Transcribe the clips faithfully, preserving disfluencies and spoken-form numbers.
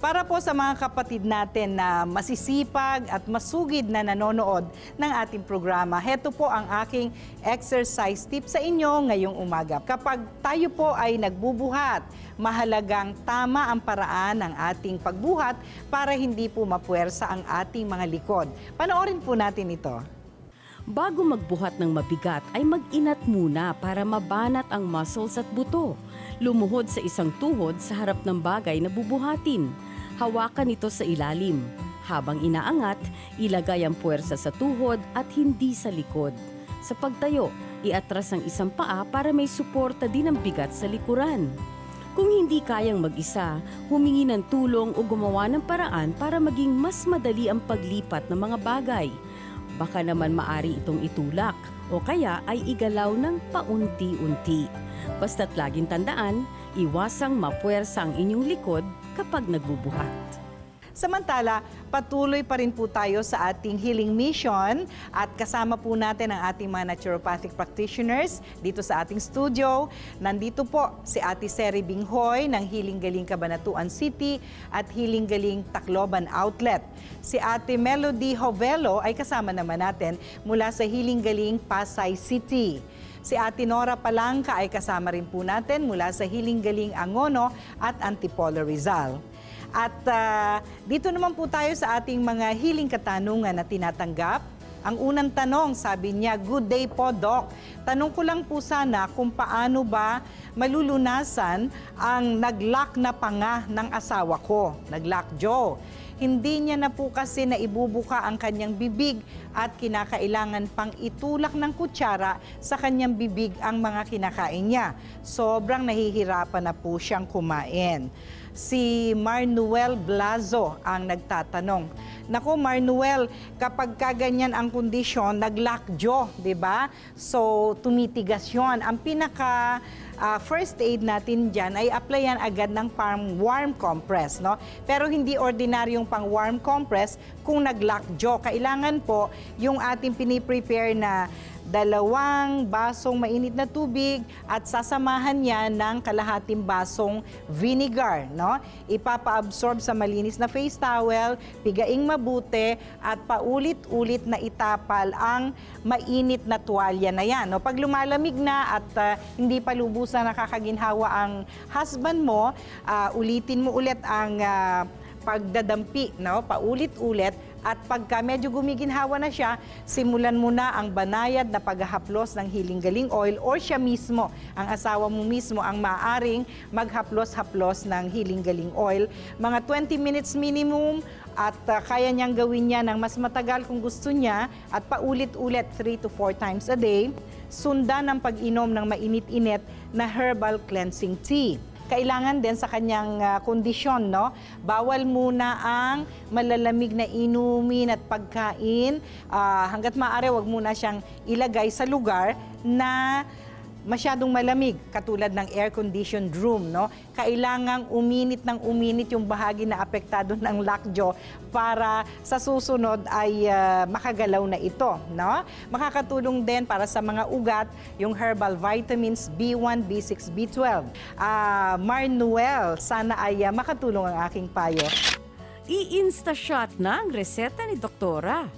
Para po sa mga kapatid natin na masisipag at masugid na nanonood ng ating programa, heto po ang aking exercise tip sa inyo ngayong umaga. Kapag tayo po ay nagbubuhat, mahalagang tama ang paraan ng ating pagbuhat para hindi po mapuwersa ang ating mga likod. Panoorin po natin ito. Bago magbuhat ng mabigat ay mag-inat muna para mabanat ang muscles at buto. Lumuhod sa isang tuhod sa harap ng bagay na bubuhatin. Hawakan ito sa ilalim. Habang inaangat, ilagay ang puwersa sa tuhod at hindi sa likod. Sa pagtayo, iatras ang isang paa para may suporta din ang bigat sa likuran. Kung hindi kayang mag-isa, humingi ng tulong o gumawa ng paraan para maging mas madali ang paglipat ng mga bagay. Baka naman maari itong itulak o kaya ay igalaw ng paunti-unti. Basta't laging tandaan, iwasang mapuwersa ang inyong likod kapag nagbubuhat. Samantala, patuloy pa rin po tayo sa ating healing mission at kasama po natin ang ating mga naturopathic practitioners dito sa ating studio. Nandito po si Ate Seri Binghoy ng Healing Galing Cabanatuan City at Healing Galing Tacloban Outlet. Si Ate Melody Hovelo ay kasama naman natin mula sa Healing Galing Pasay City. Si Ate Nora Palangka ay kasama rin po natin mula sa Healing Galing Angono at Antipolo Rizal. At uh, dito naman po tayo sa ating mga healing katanungan na tinatanggap. Ang unang tanong, sabi niya, "Good day po, Doc. Tanong ko lang po sana kung paano ba malulunasan ang nag-lock na panga ng asawa ko, nag-lockjaw. Hindi niya na po kasi naibubuka ang kanyang bibig at kinakailangan pang itulak ng kutsara sa kanyang bibig ang mga kinakain niya. Sobrang nahihirapan na po siyang kumain." Si Marnuel Blazo ang nagtatanong. Naku, Marnuel, kapag kaganyan ang kondisyon, nag-lockjaw, di ba? So, tumitigas yun. Ang pinaka uh, first aid natin dyan ay applyan agad ng pang warm compress, no? Pero hindi ordinaryong pang warm compress kung nag-lockjaw. Kailangan po yung ating piniprepare na dalawang basong mainit na tubig at sasamahan niya ng kalahating basong vinegar, no? Ipapa-absorb sa malinis na face towel, pigaing mabuti at paulit-ulit na itapal ang mainit na tuwalya na yan, no? Pag lumalamig na at uh, hindi pa lubusan nakakaginhawa ang husband mo, uh, ulitin mo ulit ang uh, pagdadampi, no? Paulit-ulit. At pagka medyo gumiginhawa na siya, simulan mo na ang banayad na paghahaplos ng Healing Galing Oil or siya mismo, ang asawa mo mismo ang maaaring maghaplos-haplos ng Healing Galing Oil. Mga twenty minutes minimum at uh, kaya niyang gawin niya ng mas matagal kung gusto niya at paulit-ulit three to four times a day. Sundan ang pag-inom ng mainit-init na herbal cleansing tea. Kailangan din sa kanyang uh, kondisyon, no? Bawal muna ang malalamig na inumin at pagkain. Uh, hanggat maaari, wag muna siyang ilagay sa lugar na masyadong malamig, katulad ng air-conditioned room, no? Kailangang uminit ng uminit yung bahagi na apektado ng lockjaw para sa susunod ay uh, makagalaw na ito, no? Makakatulong din para sa mga ugat yung herbal vitamins B one, B six, B twelve. Uh, Marnuel, sana ay uh, makatulong ang aking payo. I-insta-shot na ang reseta ni Doktora.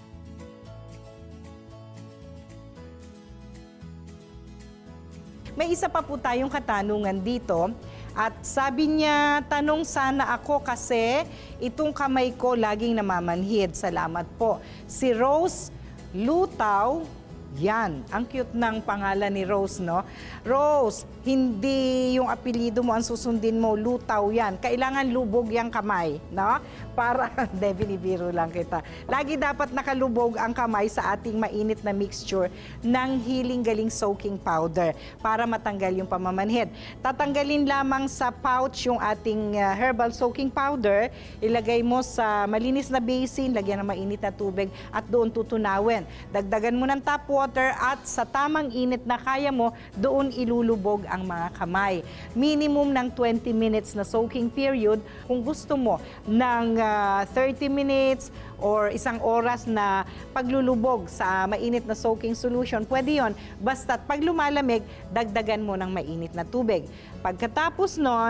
May isa pa po tayong katanungan dito at sabi niya, tanong sana ako kasi itong kamay ko laging namamanhid. Salamat po. Si Rose Lutaw, yan. Ang cute ng pangalan ni Rose, no? Rose, hindi yung apelido mo ang susundin mo, Lutaw yan. Kailangan lubog yung kamay, no? Para, hindi, binibiro lang kita. Lagi dapat nakalubog ang kamay sa ating mainit na mixture ng Healing Galing Soaking Powder para matanggal yung pamamanhid. Tatanggalin lamang sa pouch yung ating uh, herbal soaking powder, ilagay mo sa malinis na basin, lagyan ng mainit na tubig at doon tutunawin. Dagdagan mo ng tap water at sa tamang init na kaya mo, doon ilulubog ang mga kamay. Minimum ng twenty minutes na soaking period. Kung gusto mo ng uh, thirty minutes or isang oras na paglulubog sa mainit na soaking solution, pwede yon. Basta't pag lumalamig, dagdagan mo ng mainit na tubig. Pagkatapos nun,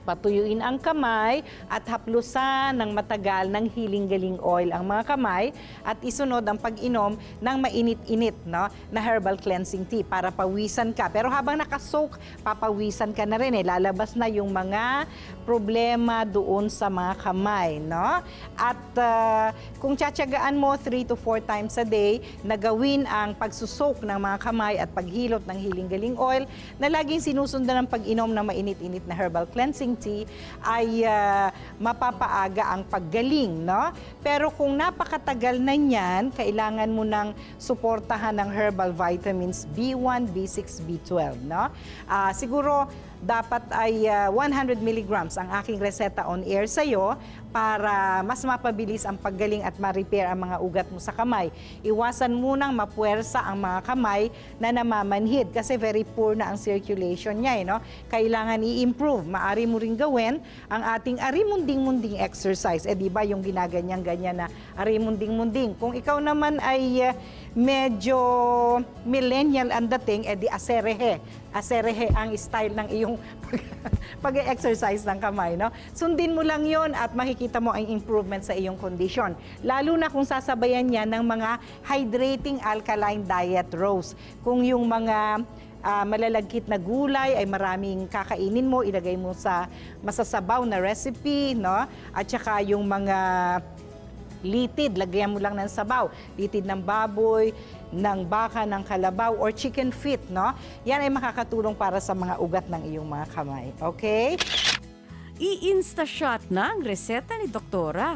Patuyuin ang kamay at haplusan ng matagal ng hiling-galing oil ang mga kamay at isunod ang pag-inom ng mainit-init, no, na herbal cleansing tea para pawisan ka. Pero habang nakasoak, papawisan ka na rin. Eh. Lalabas na yung mga problema doon sa mga kamay. No? At uh, kung tsatsagaan mo three to four times a day na gawin ang pagsusok ng mga kamay at paghilot ng hiling-galing oil na laging sinusundan ng pag-inom ng mainit-init na herbal cleansing tea ay uh, mapapaaga ang paggaling, no? Pero kung napakatagal na niyan, kailangan mo ng suportahan ng herbal vitamins B one, B six, B twelve, no? Uh, siguro dapat ay uh, one hundred milligrams ang aking reseta on air sa'yo para mas mapabilis ang paggaling at ma-repair ang mga ugat mo sa kamay. Iwasan munang mapuwersa ang mga kamay na namamanhid kasi very poor na ang circulation niya. Eh, no? Kailangan i-improve. Maari mo ring gawin ang ating arimunding-munding exercise. Eh di ba yung ginaganyan-ganyan na arimunding-munding. Kung ikaw naman ay uh, medyo millennial ang dating, eh di aserehe. Aserehe ang style ng iyong pag-exercise ng kamay. No? Sundin mo lang yon at makikita mo ang improvement sa iyong kondisyon. Lalo na kung sasabayan niya ng mga hydrating alkaline diet, Rose. Kung yung mga uh, malalagkit na gulay ay maraming kakainin mo, ilagay mo sa masasabaw na recipe, no? At saka yung mga litid, lagyan mo lang ng sabaw. Litid ng baboy, ng baka, ng kalabaw, or chicken feet, no? Yan ay makakatulong para sa mga ugat ng iyong mga kamay. Okay? I-insta-shot na ang reseta ni Doktora.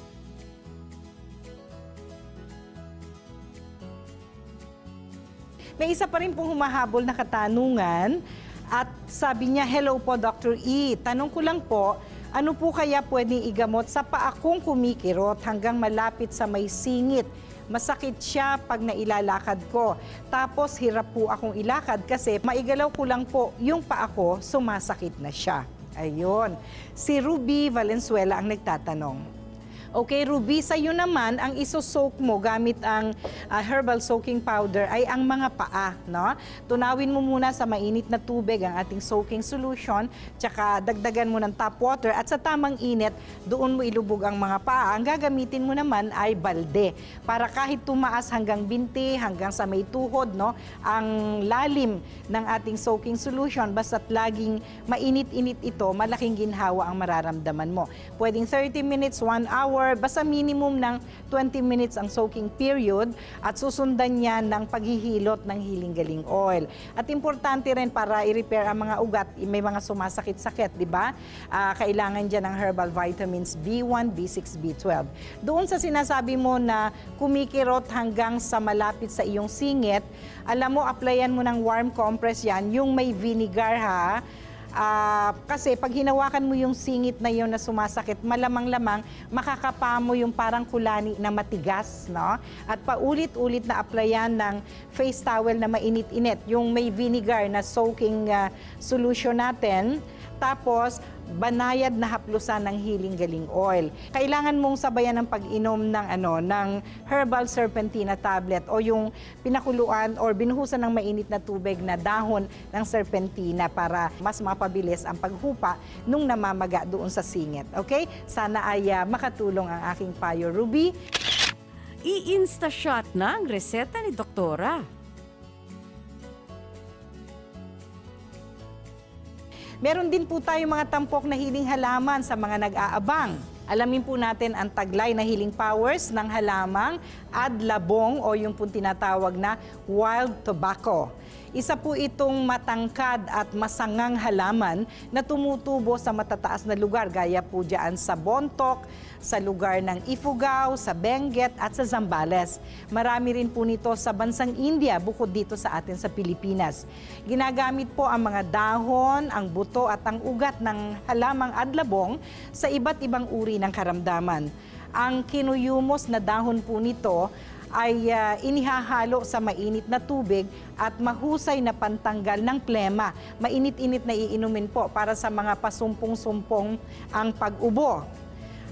May isa pa rin pong humahabol na katanungan at sabi niya, hello po, Doctor E. Tanong ko lang po, ano po kaya pwedeng igamot sa paa kong kumikirot hanggang malapit sa may singit? Masakit siya pag nailalakad ko. Tapos hirap po akong ilakad kasi maigalaw ko lang po yung paa ko, sumasakit na siya. Ayun. Si Ruby Valenzuela ang nagtatanong. Okay, Ruby, sa'yo naman, ang iso-soak mo gamit ang uh, herbal soaking powder ay ang mga paa, no? Tunawin mo muna sa mainit na tubig ang ating soaking solution, tsaka dagdagan mo ng tap water at sa tamang init, doon mo ilubog ang mga paa. Ang gagamitin mo naman ay balde para kahit tumaas hanggang binti, hanggang sa may tuhod, no? Ang lalim ng ating soaking solution, basta't laging mainit-init ito, malaking ginhawa ang mararamdaman mo. Pwedeng thirty minutes, one hour, basta minimum ng twenty minutes ang soaking period at susundan niya ng paghihilot ng hiling-galing oil. At importante rin para i-repair ang mga ugat, may mga sumasakit-sakit, di ba? Uh, kailangan dyan ng herbal vitamins B one, B six, B twelve. Doon sa sinasabi mo na kumikirot hanggang sa malapit sa iyong singit, alam mo, applyan mo ng warm compress yan, yung may vinegar ha. Uh, kasi pag hinawakan mo yung singit na yun na sumasakit, malamang-lamang makakapa mo yung parang kulani na matigas, no? At paulit-ulit na applyan ng face towel na mainit-init, yung may vinegar na soaking uh, solution natin. Tapos, banayad na haplusan ng hiling-galing oil. Kailangan mong sabayan ng pag-inom ng, ano, ng herbal serpentina tablet o yung pinakuluan or binuhusan ng mainit na tubig na dahon ng serpentina para mas mapabilis ang paghupa nung namamaga doon sa singit. Okay? Sana ay uh, makatulong ang aking payo, Ruby. I-insta-shot na ang reseta ni Doktora. Meron din po tayo mga tampok na healing halaman sa mga nag-aabang. Alamin po natin ang taglay na healing powers ng halamang adlabong o yung pong tinatawag na wild tobacco. Isa po itong matangkad at masangang halaman na tumutubo sa matataas na lugar gaya po dyan sa Bontoc, sa lugar ng Ifugao, sa Benguet at sa Zambales. Marami rin po nito sa bansang India bukod dito sa atin sa Pilipinas. Ginagamit po ang mga dahon, ang buto at ang ugat ng halamang adlabong sa iba't ibang uri ng karamdaman. Ang kinuyumos na dahon po nito ay uh, inihahalo sa mainit na tubig at mahusay na pantanggal ng plema. Mainit-init na iinumin po para sa mga pasumpong-sumpong ang pag-ubo.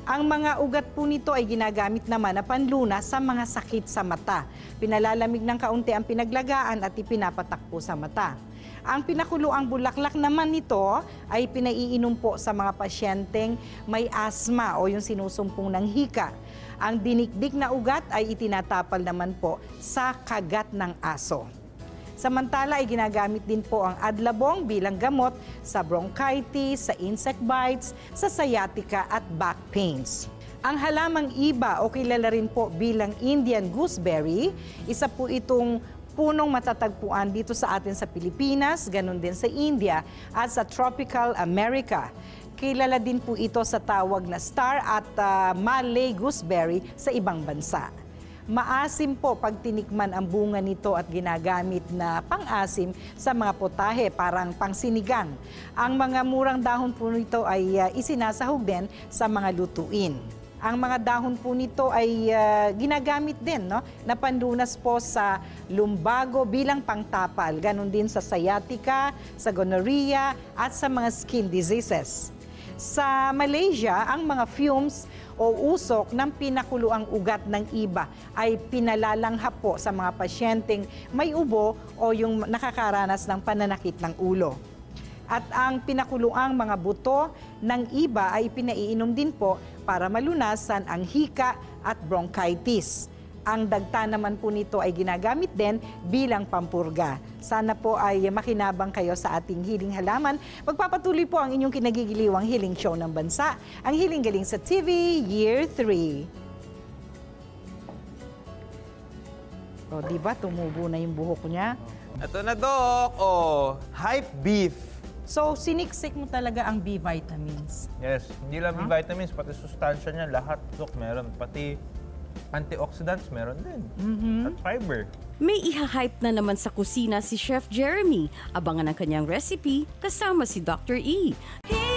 Ang mga ugat po nito ay ginagamit naman na panlunas sa mga sakit sa mata. Pinalalamig ng kaunti ang pinaglagaan at ipinapatak po sa mata. Ang pinakuluang bulaklak naman nito ay pinaiinom po sa mga pasyenteng may asma o yung sinusumpong ng hika. Ang dinikdik na ugat ay itinatapal naman po sa kagat ng aso. Samantala ay ginagamit din po ang adlabong bilang gamot sa bronchitis, sa insect bites, sa sciatica at back pains. Ang halamang iba o kilala rin po bilang Indian gooseberry, isa po itong punong matatagpuan dito sa atin sa Pilipinas, ganun din sa India at sa tropical America. Kilala din po ito sa tawag na star at uh, Malay gooseberry sa ibang bansa. Maasim po pag tinikman ang bunga nito at ginagamit na pang-asim sa mga potahe, parang pangsinigang. Ang mga murang dahon po nito ay uh, isinasahog din sa mga lutuin. Ang mga dahon po nito ay uh, ginagamit din, no, na panlunas po sa lumbago bilang pangtapal, ganun din sa sciatica, sa gonorrhea at sa mga skin diseases. Sa Malaysia, ang mga fumes o usok ng pinakuluang ugat ng iba ay pinalalanghap po sa mga pasyenteng may ubo o yung nakakaranas ng pananakit ng ulo. At ang pinakuluang mga buto ng iba ay pinaiinom din po para malunasan ang hika at bronchitis. Ang dagta naman po nito ay ginagamit din bilang pampurga. Sana po ay makinabang kayo sa ating Hiling Halaman. Magpapatuloy po ang inyong kinagigiliwang Hiling Show ng Bansa, ang Hiling Galing sa T V Year three. O, di ba? Tumubo na yung buhok niya. Ito na, Doc. Oh, hype beef. So, siniksik mo talaga ang B vitamins. Yes, hindi lang Huh? B-vitamins, pati sustansya niya, lahat, Doc, meron. Pati antioxidants, meron din. Mm-hmm. At fiber. May iha-hype na naman sa kusina si Chef Jeremy. Abangan ang kanyang recipe kasama si Doctor E.